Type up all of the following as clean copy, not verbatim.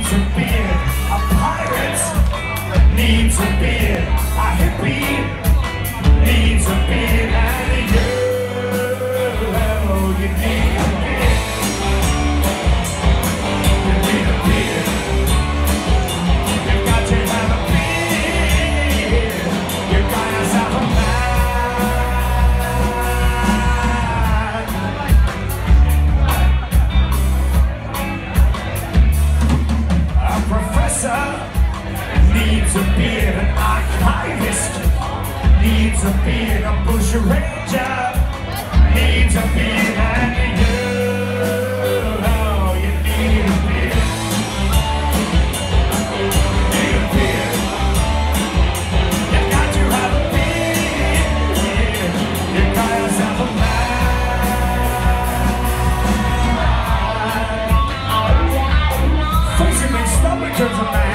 needs a beard. A pirate needs a beard. A hippie needs a beard. And you need a beard. You need a beard. You've got to have a beard. You've got yourself a man. A professor needs a beard. An archivist needs a beard. A bush ranger needs a beard. And you need a beard. You need a beard. You've got to have a beard. You've got yourself a man. Facing me stomach turns a man.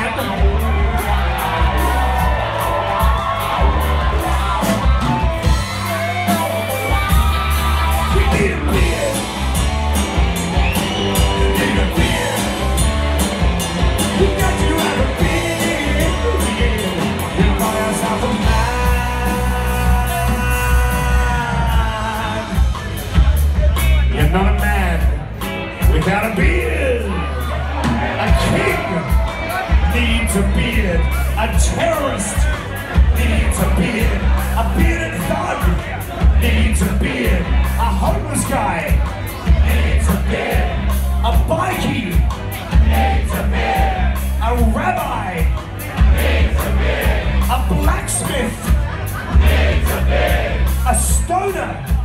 Not a man without a beard. A king needs a beard. A terrorist needs a beard. A bearded thug needs a beard. A homeless guy needs a beard. A bikie needs a beard. A rabbi needs a beard. A blacksmith needs a beard. A stoner